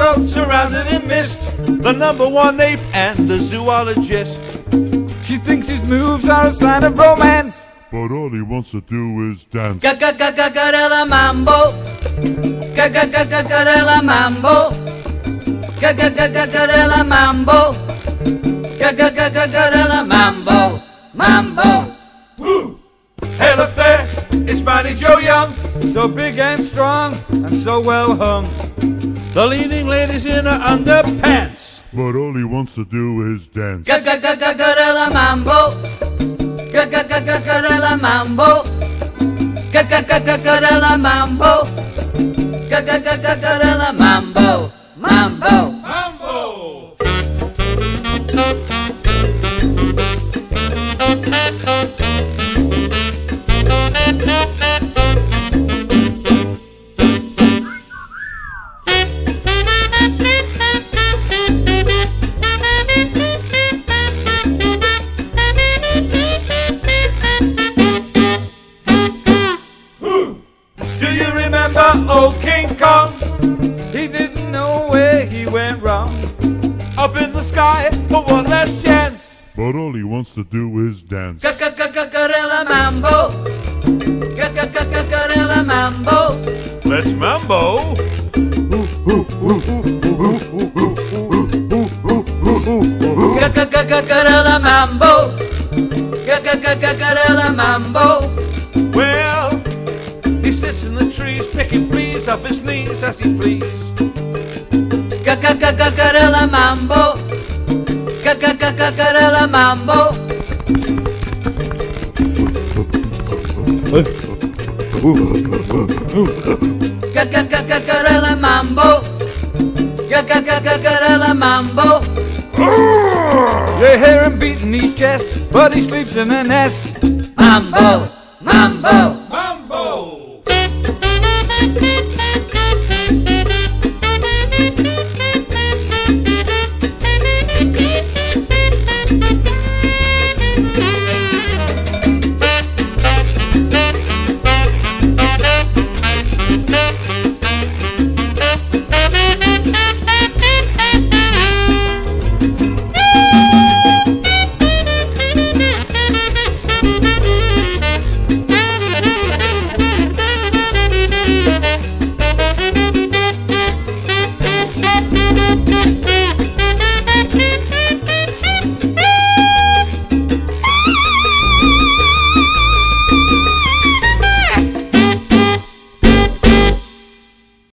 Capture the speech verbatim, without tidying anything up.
float surrounded in mist, the number one ape and the zoologist. She thinks his moves are a sign of romance, but all he wants to do is dance. Gorilla Mambo, Gorilla Mambo, Gorilla Mambo, Gorilla Mambo, Mambo. Woo! Hey, look there, it's Mighty Joe Young, so big and strong and so well hung. The leading lady's in her underpants, but all he wants to do is dance. Gorilla Mambo, Gorilla Mambo, Gorilla Mambo, Gorilla Mambo, Mambo, Mambo. Do you remember old King Kong? He didn't know where he went wrong. Up in the sky for one last chance, but all he wants to do is dance. Gorilla Mambo, Gorilla Mambo. Let's mambo. Gorilla Mambo, Gorilla Mambo. Well, he sits in the trees picking fleas off his knees as he please. Gorilla Mambo, Gorilla Mambo. Gorilla Mambo, Gorilla Mambo. You hear him beating his chest, but he sleeps in a nest. Mambo, Mambo, Mambo.